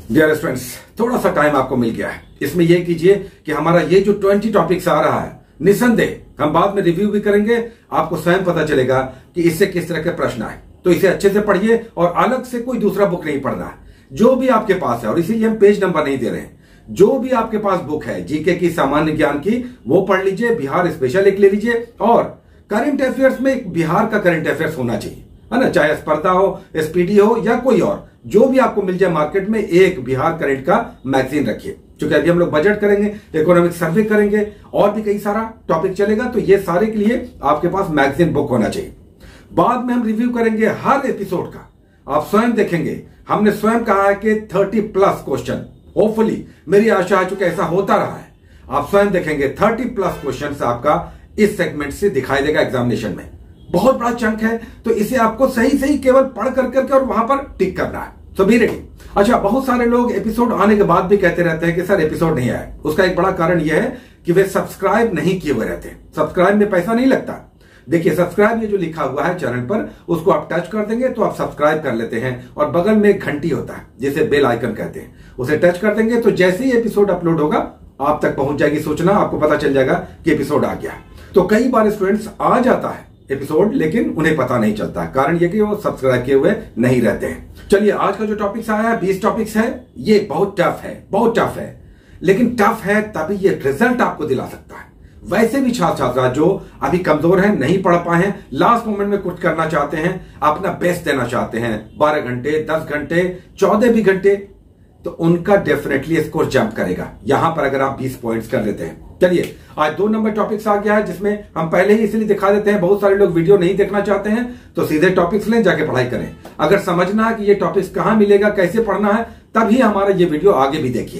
Dear students, थोड़ा सा time आपको मिल गया है। इसमें यह कीजिए कि हमारा ये जो 20 टॉपिक्स आ रहा है, निसंदेह हम बाद में रिव्यू भी करेंगे। आपको स्वयं पता चलेगा कि इससे किस तरह के प्रश्न आए, तो इसे अच्छे से पढ़िए और अलग से कोई दूसरा बुक नहीं पढ़ना है। जो भी आपके पास है, और इसीलिए हम पेज नंबर नहीं दे रहे हैं, जो भी आपके पास बुक है जीके की, सामान्य ज्ञान की, वो पढ़ लीजिए। बिहार स्पेशल एक ले लीजिए और करंट अफेयर्स में एक बिहार का करंट अफेयर्स होना चाहिए, है ना। चाहे स्पर्धा हो, एसपीडी हो या कोई और, जो भी आपको मिल जाए मार्केट में, एक बिहार करंट का मैगजीन रखिए। क्योंकि अभी हम लोग बजट करेंगे, इकोनॉमिक सर्वे करेंगे और भी कई सारा टॉपिक चलेगा, तो ये सारे के लिए आपके पास मैगजीन बुक होना चाहिए। बाद में हम रिव्यू करेंगे हर एपिसोड का, आप स्वयं देखेंगे। हमने स्वयं कहा है कि 30+ क्वेश्चन, होपफुली मेरी आशा है, चूंकि ऐसा होता रहा है, आप स्वयं देखेंगे 30+ क्वेश्चन आपका इस सेगमेंट से दिखाई देगा एग्जामिनेशन में। बहुत बड़ा चंक है, तो इसे आपको सही सही केवल पढ़ करके और वहां पर टिक करना है। तो बी रेडी। अच्छा, बहुत सारे लोग एपिसोड आने के बाद भी कहते रहते हैं कि सर एपिसोड नहीं आया। उसका एक बड़ा कारण यह है कि वे सब्सक्राइब नहीं किए हुए रहते। सब्सक्राइब में पैसा नहीं लगता। देखिए, सब्सक्राइब ये जो लिखा हुआ है चैनल पर, उसको आप टच कर देंगे तो आप सब्सक्राइब कर लेते हैं, और बगल में एक घंटी होता है जिसे बेल आइकन कहते हैं, उसे टच कर देंगे तो जैसे ही एपिसोड अपलोड होगा आप तक पहुंच जाएगी सूचना, आपको पता चल जाएगा कि एपिसोड आ गया। तो कई बार स्टूडेंट्स आ जाता है एपिसोड, लेकिन उन्हें पता नहीं चलता। कारण यह कि वो सब्सक्राइब किए हुए नहीं रहते हैं। चलिए, आज का जो टॉपिक्स आया है 20 टॉपिक्स है। ये बहुत टफ है, बहुत टफ है, लेकिन टफ है तभी ये रिजल्ट आपको दिला सकता है। वैसे भी छात्र छात्रा जो अभी कमजोर हैं, नहीं पढ़ पाए हैं, लास्ट मोमेंट में कुछ करना चाहते हैं, अपना बेस्ट देना चाहते हैं, 12 घंटे, 10 घंटे, 14 भी घंटे, तो उनका डेफिनेटली स्कोर जंप करेगा यहां पर अगर आप 20 पॉइंट्स कर लेते हैं। चलिए, आज 2 नंबर टॉपिक्स आ गया है, जिसमें हम पहले ही इसलिए दिखा देते हैं, बहुत सारे लोग वीडियो नहीं देखना चाहते हैं, तो सीधे टॉपिक्स लें, जाके पढ़ाई करें। अगर समझना है कि ये टॉपिक्स कहां मिलेगा, कैसे पढ़ना है, तभी हमारा ये वीडियो आगे भी देखिए।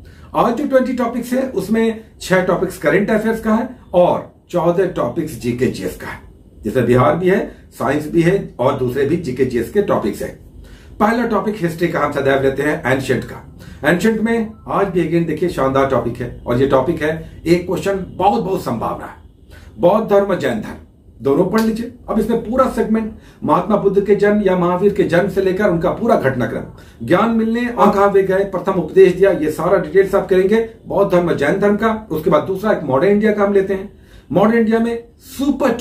आज जो 20 टॉपिक्स है उसमें 6 टॉपिक्स करंट अफेयर्स का है और 14 टॉपिक्स जीके जीएस का है, जिसमें बिहार भी है, साइंस भी है और दूसरे भी जीके जीएस के टॉपिक्स है। पहला टॉपिक हिस्ट्री का हम सदैव लेते हैं, एंशिएंट का। एंशिएंट में आज भी अगेन देखिए शानदार टॉपिक है, और ये टॉपिक है एक क्वेश्चन, बहुत संभावना है। बौद्ध धर्म, जैन धर्म, दोनों पढ़ लीजिए। अब इसमें पूरा सेगमेंट महात्मा बुद्ध के जन्म या महावीर के जन्म से लेकर उनका पूरा घटनाक्रम, ज्ञान मिलने और कहां वे गए, प्रथम उपदेश दिया, ये सारा डिटेल्स आप करेंगे बौद्ध धर्म, जैन धर्म का। उसके बाद दूसरा एक मॉडर्न इंडिया का हम लेते हैं। मॉडर्न इंडिया में सुपर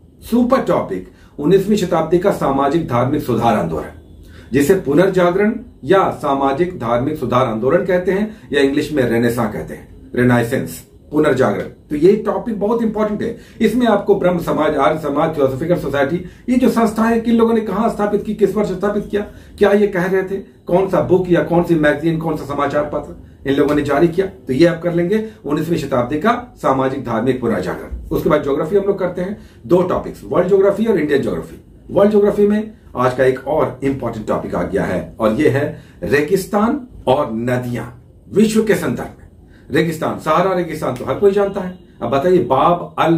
टॉपिक 19वीं शताब्दी का सामाजिक धार्मिक सुधार आंदोलन, जिसे पुनर्जागरण या सामाजिक धार्मिक सुधार आंदोलन कहते हैं, या इंग्लिश में रेनेसां कहते हैं, रेनाइसेंस, पुनर्जागरण। तो ये टॉपिक बहुत इंपॉर्टेंट है। इसमें आपको ब्रह्म समाज, आर्य समाज, थियोसॉफिकल सोसाइटी, ये जो संस्थाएं किन लोगों ने कहां स्थापित की, किस वर्ष स्थापित किया, क्या ये कह रहे थे, कौन सा बुक या कौन सी मैगजीन, कौन सा समाचार पत्र इन लोगों ने जारी किया, तो ये आप कर लेंगे 19वीं शताब्दी का सामाजिक धार्मिक पुनर्जागरण। उसके बाद ज्योग्राफी हम लोग करते हैं, 2 टॉपिक्स, वर्ल्ड ज्योग्राफी और इंडियन ज्योग्राफी। वर्ल्ड ज्योग्राफी में आज का एक और इंपॉर्टेंट टॉपिक आ गया है, और यह है रेगिस्तान और नदियां विश्व के संदर्भ में। रेगिस्तान, सहारा रेगिस्तान तो हर कोई जानता है। अब बताइए, बाब अल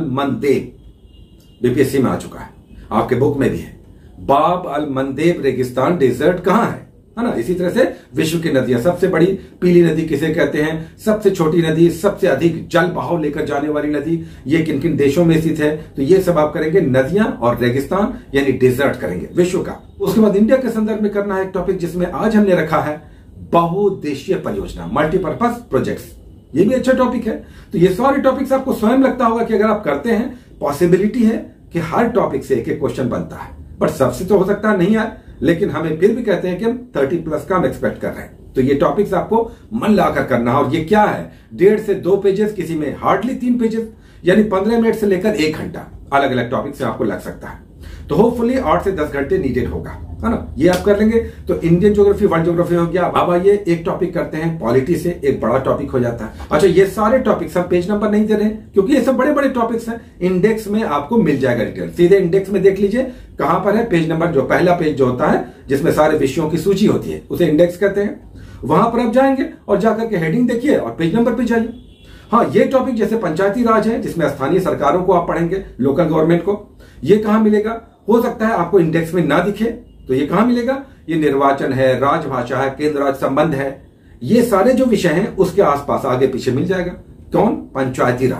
मंदेब बीपीएससी में आ चुका है, आपके बुक में भी है। बाब अल मंदेब रेगिस्तान डेजर्ट कहां है ना। इसी तरह से विश्व की नदियां, सबसे बड़ी पीली नदी किसे कहते हैं, सबसे छोटी नदी, सबसे अधिक जल बहाव लेकर जाने वाली नदी, ये किन किन देशों में स्थित है, तो ये सब आप करेंगे। नदियां और रेगिस्तान यानी डेजर्ट करेंगे विश्व का। उसके बाद इंडिया के संदर्भ में करना है एक टॉपिक, जिसमें आज हमने रखा है बहुउद्देशीय परियोजना, मल्टीपर्पज प्रोजेक्ट्स। ये भी अच्छा टॉपिक है। तो ये सारे टॉपिक्स आपको स्वयं लगता होगा कि अगर आप करते हैं, पॉसिबिलिटी है कि हर टॉपिक से एक क्वेश्चन बनता है, बट सबसे तो हो सकता है नहीं आए, लेकिन हमें फिर भी कहते हैं कि हम 30+ का हम एक्सपेक्ट कर रहे हैं। तो ये टॉपिक्स आपको मन लाकर करना है। और ये क्या है, 1.5 से 2 पेजेस, किसी में हार्डली 3 पेजेस, यानी 15 मिनट से लेकर 1 घंटा अलग अलग टॉपिक से आपको लग सकता है। तो होपफुली 8 से 10 घंटे नीडेड होगा, है ना। ये आप कर लेंगे। तो इंडियन ज्योग्राफी, वर्ल्ड ज्योग्राफी हो गया। अब आइए एक टॉपिक करते हैं, पॉलिटी से एक बड़ा टॉपिक हो जाता है। अच्छा, ये सारे टॉपिक्स हम पेज नंबर नहीं दे रहे हैं, क्योंकि ये सब बड़े बड़े टॉपिक्स हैं। इंडेक्स में आपको मिल जाएगा डिटेल, सीधे इंडेक्स में देख लीजिए कहां पर है। पेज नंबर, जो पहला पेज जो होता है जिसमें सारे विषयों की सूची होती है, उसे इंडेक्स कहते हैं। वहां पर आप जाएंगे और जाकर के हेडिंग देखिए और पेज नंबर पे जाइए। हाँ, ये टॉपिक जैसे पंचायती राज है, जिसमें स्थानीय सरकारों को आप पढ़ेंगे, लोकल गवर्नमेंट को, ये कहां मिलेगा, हो सकता है आपको इंडेक्स में ना दिखे, तो ये कहां मिलेगा, ये निर्वाचन है, राजभाषा है, केंद्र राज्य संबंध है, ये सारे जो विषय हैं उसके आसपास आगे पीछे मिल जाएगा। कौन, पंचायती राज।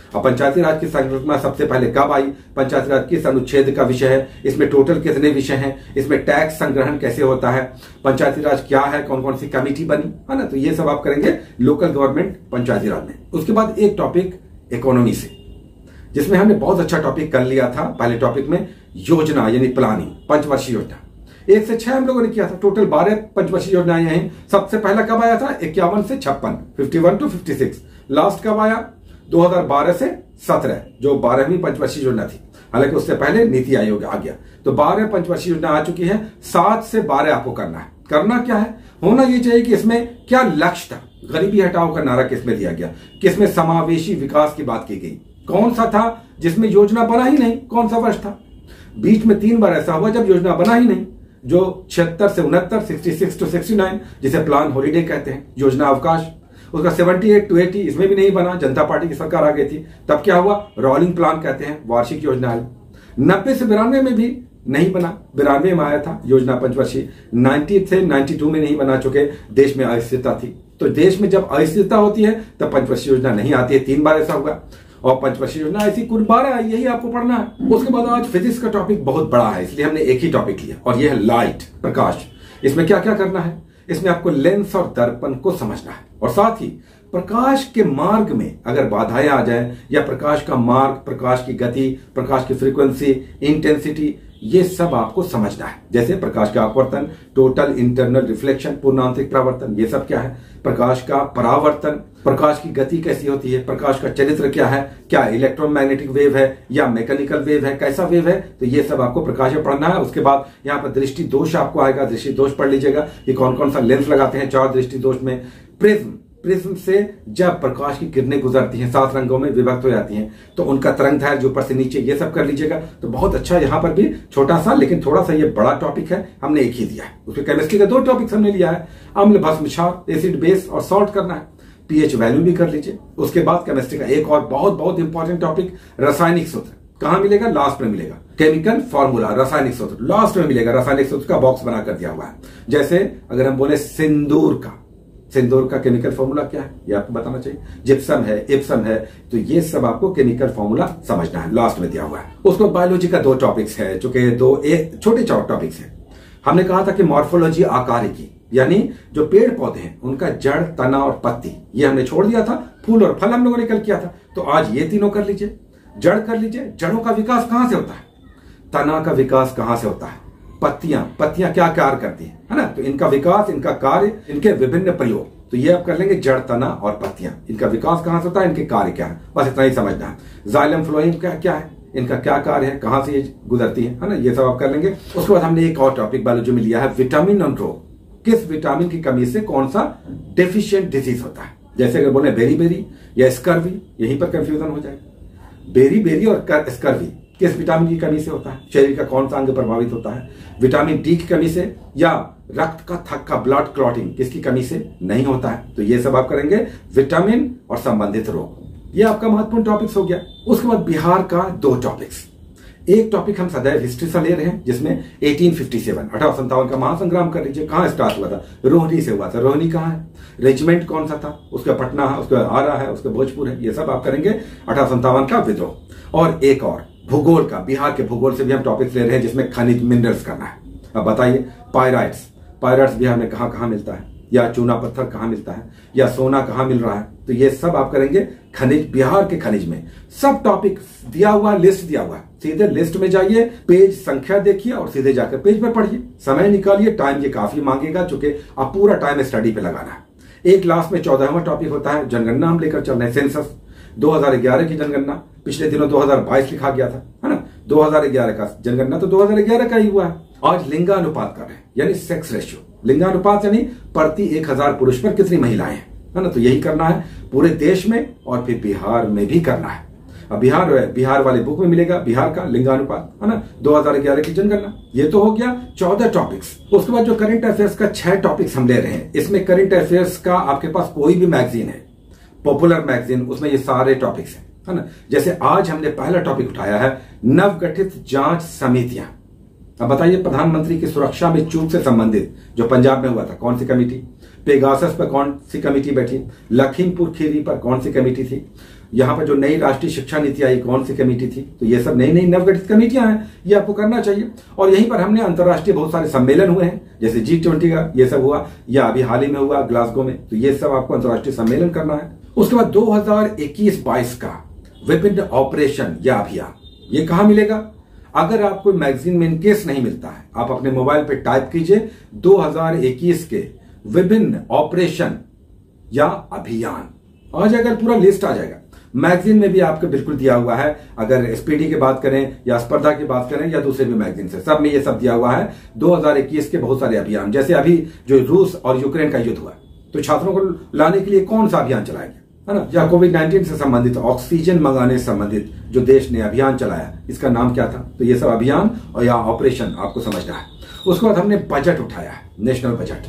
अब पंचायती राज की संकल्पना सबसे पहले कब आई, पंचायती राज किस अनुच्छेद का विषय है, इसमें टोटल कितने विषय हैं, इसमें टैक्स संग्रहण कैसे होता है, पंचायती राज क्या है, कौन कौन सी कमेटी बनी, है ना। तो ये सब आप करेंगे लोकल गवर्नमेंट पंचायती राज में। उसके बाद एक टॉपिक इकोनॉमी से, जिसमें हमने बहुत अच्छा टॉपिक कर लिया था पहले टॉपिक में, योजना यानी प्लानिंग, पंचवर्षीय योजना 1 से 6 हम लोगों ने किया था। टोटल 12 पंचवर्षीय योजनाएं हैं। सबसे पहला कब आया था 51 से 56, 51 to 56। लास्ट कब आया 2012 से 17, जो 12वीं पंचवर्षीय योजना थी। हालांकि उससे पहले नीति आयोग आ गया। तो 12 पंचवर्षीय योजना आ चुकी है। 7 से 12 आपको करना है। करना क्या है, होना ये चाहिए कि इसमें क्या लक्ष्य था। गरीबी हटाओ का नारा किसमें दिया गया, किसमें समावेशी विकास की बात की गई, कौन सा था जिसमें योजना बना ही नहीं, कौन सा वर्ष था। बीच में 3 बार ऐसा हुआ जब योजना बना ही नहीं, जो 76 से 69, 66 to 69, जिसे प्लान हॉलीडे कहते हैं, योजना अवकाश। उसका 78 to 80 इसमें भी नहीं बना, जनता पार्टी की सरकार आ गई थी। तब क्या हुआ, रोलिंग प्लान कहते हैं, वार्षिक योजना आई। 90 से 92 में भी नहीं बना, 92 में आया था योजना पंचवर्षीय। 90 से 92 में नहीं बना, चुके देश में अस्थिरता थी। तो देश में जब अस्थिरता होती है तब पंचवर्षीय योजना नहीं आती है। 3 बार ऐसा हुआ। और पंचवर्षीय योजना ऐसी कुल 12 है, यही आपको पढ़ना है। उसके बाद आज फिजिक्स का टॉपिक बहुत बड़ा है, इसलिए हमने एक ही टॉपिक लिया, और यह है लाइट, प्रकाश। इसमें क्या क्या करना है, इसमें आपको लेंस और दर्पण को समझना है, और साथ ही प्रकाश के मार्ग में अगर बाधाएं आ जाए, या प्रकाश का मार्ग, प्रकाश की गति, प्रकाश की फ्रीक्वेंसी, इंटेंसिटी, ये सब आपको समझना है। जैसे प्रकाश का अपवर्तन, टोटल इंटरनल रिफ्लेक्शन, पूर्णांतरिक परावर्तन, ये सब क्या है। प्रकाश का परावर्तन, प्रकाश की गति कैसी होती है, प्रकाश का चरित्र क्या है, क्या इलेक्ट्रोमैग्नेटिक वेव है या मैकेनिकल वेव है, कैसा वेव है। तो ये सब आपको प्रकाश में पढ़ना है। उसके बाद यहाँ पर दृष्टि दोष आपको आएगा, दृष्टि दोष पढ़ लीजिएगा कि कौन कौन सा लेंस लगाते हैं 4 दृष्टि दोष में। प्रिज्म, प्रिज्म से जब प्रकाश की किरणें गुजरती हैं, 7 रंगों में विभक्त हो जाती हैं, तो उनका तरंग दैर्घ्य जो ऊपर से नीचे, ये सब कर लीजिएगा। तो बहुत अच्छा, यहाँ पर भी छोटा सा लेकिन थोड़ा सा ये बड़ा टॉपिक है, हमने एक ही दिया है। उसके केमिस्ट्री का 2 टॉपिक्स हमने लिया है, अम्ल, भस्म, क्षार, एसिड, बेस और सॉल्ट करना है। पीएच वैल्यू भी कर लीजिए। उसके बाद केमिस्ट्री का एक और बहुत बहुत इंपॉर्टेंट टॉपिक, रासायनिक सूत्र। कहां मिलेगा, लास्ट में मिलेगा। केमिकल फॉर्मूला, रासायनिक सूत्र लास्ट में मिलेगा। रासायनिक सूत्र का बॉक्स बना कर दिया हुआ है। जैसे अगर हम बोले सिंदूर का केमिकल फॉर्मूला क्या है, ये आपको बताना चाहिए। जिप्सम है, इप्सम है, तो ये सब आपको केमिकल फॉर्मूला समझना है, लास्ट में दिया हुआ है। उसको बायोलॉजी का 2 टॉपिक्स है, जो कि 2 छोटे टॉपिक्स है। हमने कहा था कि मॉर्फोलॉजी आकारिकी, यानी जो पेड़ पौधे हैं उनका जड़, तना और पत्ती, ये हमने छोड़ दिया था। फूल और फल हम लोगों ने कल किया था। तो आज ये तीनों कर लीजिए। जड़ कर लीजिए, जड़ों का विकास कहां से होता है, तना का विकास कहां से होता है, पत्तियां क्या कार्य करती है ना। तो इनका विकास, इनका कार्य, इनके विभिन्न प्रयोग, तो ये आप कर लेंगे। जड़, तना और पत्तियां, इनका विकास कहां से होता है, इनके कार्य क्या है, बस इतना ही समझना है। जाइलम, फ्लोएम क्या है, इनका क्या कार्य है, कहां से ये गुजरती है ना, ये सब आप कर लेंगे। उसके बाद हमने एक और टॉपिक बायोलॉजी में लिया है, विटामिन और रोग। किस विटामिन की कमी से कौन सा डेफिशिएंट डिजीज होता है। जैसे अगर बोले बेरी या स्कर्वी, यहीं पर कंफ्यूजन हो जाएगा। बेरी और स्कर्वी किस विटामिन की कमी से होता है, शरीर का कौन सा अंग प्रभावित होता है। विटामिन डी की कमी से, या रक्त का थक्का, ब्लड क्लॉटिंग, किसकी कमी से नहीं होता है। तो ये सब आप करेंगे, विटामिन और संबंधित रोग। ये आपका महत्वपूर्ण टॉपिक्स हो गया। उसके बाद बिहार का 2 टॉपिक्स। एक टॉपिक हम सदैव हिस्ट्री से ले रहे हैं, जिसमें 1857 1857 का महासंग्राम कर लीजिए। कहां स्टार्ट हुआ था, रोहिणी से हुआ था। रोहिणी कहां है, रेजिमेंट कौन सा था, उसका पटना है, उसका आरा है, उसका भोजपुर है। ये सब आप करेंगे। 1857 का विद्रोह। और एक और भूगोल का, बिहार के भूगोल से भी हम टॉपिक्स ले रहे हैं, जिसमें खनिज, मिनरल्स करना है। अब बताइए, पायराइट्स बिहार में कहां कहां मिलता है, या चूना पत्थर कहां मिलता है, या सोना कहां मिल रहा है। तो ये सब आप करेंगे। खनिज, बिहार के खनिज में सब टॉपिक दिया हुआ, लिस्ट दिया हुआ है। सीधे लिस्ट में जाइए, पेज संख्या देखिए और सीधे जाकर पेज पर पढ़िए। समय निकालिए, टाइम ये काफी मांगेगा, चूंकि आप पूरा टाइम स्टडी पे लगाना है। एक क्लास में 14वां टॉपिक होता है, जनगणना हम लेकर चल रहे हैं। सेंसस 2011 की जनगणना, पिछले दिनों 2022 लिखा गया था, है ना। 2011 का जनगणना तो 2011 का ही हुआ है। आज लिंगानुपात कर रहे हैं, यानी सेक्स रेशियो। लिंगानुपात यानी प्रति 1000 पुरुष पर कितनी महिलाएं हैं, है ना। तो यही करना है पूरे देश में, और फिर बिहार में भी करना है। अब बिहार वाले बुक में मिलेगा बिहार का लिंगानुपात, है ना, 2011 की जनगणना। ये तो हो गया 14 टॉपिक्स। उसके बाद जो करंट अफेयर्स का 6 टॉपिक्स हम ले रहे हैं। इसमें करंट अफेयर्स का आपके पास कोई भी मैगजीन है, पॉपुलर मैगजीन, उसमें ये सारे टॉपिक्स हैं, है ना। जैसे आज हमने पहला टॉपिक उठाया है, नवगठित जांच समितियां। अब बताइए, प्रधानमंत्री की सुरक्षा में चूक से संबंधित जो पंजाब में हुआ था, कौन सी कमेटी। पेगासस पर कौन सी कमेटी बैठी, लखीमपुर खीरी पर कौन सी कमेटी थी, यहाँ पर जो नई राष्ट्रीय शिक्षा नीति आई कौन सी कमेटी थी, तो ये सब नई नई नवगठित कमेटियां हैं, ये आपको करना चाहिए। और यहीं पर हमने अंतर्राष्ट्रीय बहुत सारे सम्मेलन हुए हैं, जैसे G20 का ये सब हुआ, या अभी हाल ही में हुआ ग्लासगो में, तो ये सब आपको अंतर्राष्ट्रीय सम्मेलन करना है। उसके बाद 2021-22 का विभिन्न ऑपरेशन या अभियान, ये कहां मिलेगा? अगर आपको मैगजीन में इनकेस नहीं मिलता है, आप अपने मोबाइल पे टाइप कीजिए 2021 के विभिन्न ऑपरेशन या अभियान, आ जाएगा, पूरा लिस्ट आ जाएगा। मैगजीन में भी आपको बिल्कुल दिया हुआ है, अगर एसपीडी की बात करें या स्पर्धा की बात करें या दूसरे भी मैगजीन से, सब में ये सब दिया हुआ है 2021 के बहुत सारे अभियान। जैसे अभी जो रूस और यूक्रेन का युद्ध हुआ, तो छात्रों को लाने के लिए कौन सा अभियान चलाया गया, है ना? या कोविड-19 से संबंधित ऑक्सीजन मंगाने से संबंधित जो देश ने अभियान चलाया, इसका नाम क्या था? तो ये सब अभियान और या ऑपरेशन आपको समझना है। उसके बाद हमने बजट उठाया है, नेशनल बजट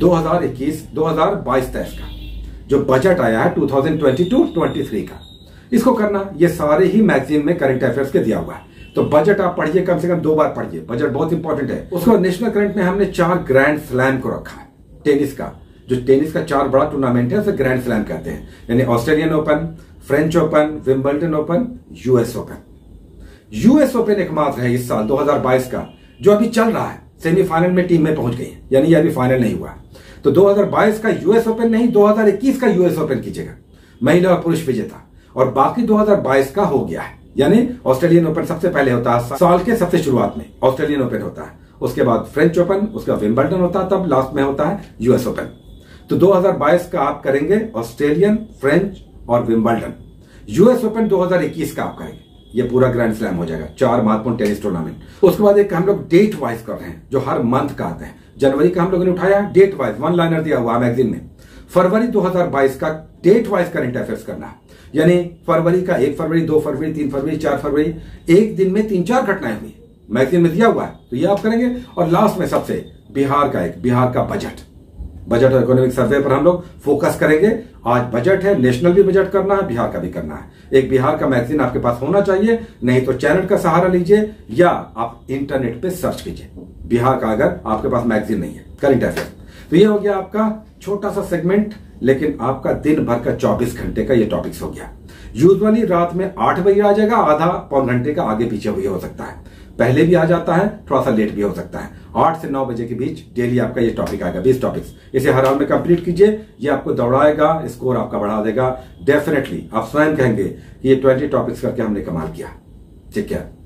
2021-2022-23 का जो बजट आया है 2022-23 का, इसको करना, ये सारे ही मैगजीन में करंट अफेयर्स के दिया हुआ है। तो बजट आप पढ़िए, कम से कम 2 बार पढ़िए, बजट बहुत इंपॉर्टेंट है। उसके बाद नेशनल करंट में हमने 4 ग्रैंड स्लैम को रखा है। टेनिस का, जो टेनिस का 4 बड़ा टूर्नामेंट है उसे ग्रैंड स्लैम कहते हैं, यानी Australian Open, French Open, Wimbledon Open, US Open. US Open एकमात्र है इस साल 2022 का जो अभी चल रहा है, सेमीफाइनल में टीम में पहुंच गई है, यानी ये अभी फाइनल नहीं हुआ। तो 2022 का यूएस ओपन नहीं, 2021 का यूएस ओपन कीजिएगा, महिला और पुरुष विजेता। और बाकी 2022 का हो गया है, यानी ऑस्ट्रेलियन ओपन सबसे पहले होता है साल के सबसे शुरुआत में, ऑस्ट्रेलियन ओपन होता है, उसके बाद फ्रेंच ओपन, उसके बाद विंबलडन होता है, तब लास्ट में होता है यूएस ओपन। तो 2022 का आप करेंगे ऑस्ट्रेलियन, फ्रेंच और विंबलडन। यूएस ओपन 2021 का आप करेंगे, ये पूरा ग्रैंड स्लैम हो जाएगा, 4 महत्वपूर्ण टेनिस टूर्नामेंट। उसके बाद एक हम लोग डेट वाइज कर रहे हैं, जो हर मंथ का आते हैं। जनवरी का हम लोगों ने उठाया डेट वाइज, 1 लाइनर दिया हुआ मैगजीन में। फरवरी 2022 का डेट वाइज करंट अफेयर्स करना है, यानी फरवरी का 1 फरवरी, 2 फरवरी, 3 फरवरी, 4 फरवरी, एक दिन में 3-4 घटनाएं हुई, मैगजीन में दिया हुआ है, तो ये आप करेंगे। और लास्ट में सबसे बिहार का बजट और इकोनॉमिक सर्वे पर हम लोग फोकस करेंगे। आज बजट है, नेशनल भी बजट करना है, बिहार का भी करना है। एक बिहार का मैगजीन आपके पास होना चाहिए, नहीं तो चैनल का सहारा लीजिए या आप इंटरनेट पे सर्च कीजिए बिहार का, अगर आपके पास मैगजीन नहीं है करंट अफेयर। तो ये हो गया आपका छोटा सा सेगमेंट, लेकिन आपका दिन भर का 24 घंटे का ये टॉपिक्स हो गया। यूजुअली रात में 8 बजे आ जाएगा, आधा पौन घंटे का आगे पीछे भी हो सकता है, पहले भी आ जाता है, थोड़ा सा लेट भी हो सकता है। 8 से 9 बजे के बीच डेली आपका ये टॉपिक आएगा, 20 टॉपिक्स। इसे हर हाल में कंप्लीट कीजिए, ये आपको दौड़ाएगा, स्कोर आपका बढ़ा देगा। डेफिनेटली आप स्वयं कहेंगे कि ये 20 टॉपिक्स करके हमने कमाल किया। ठीक है।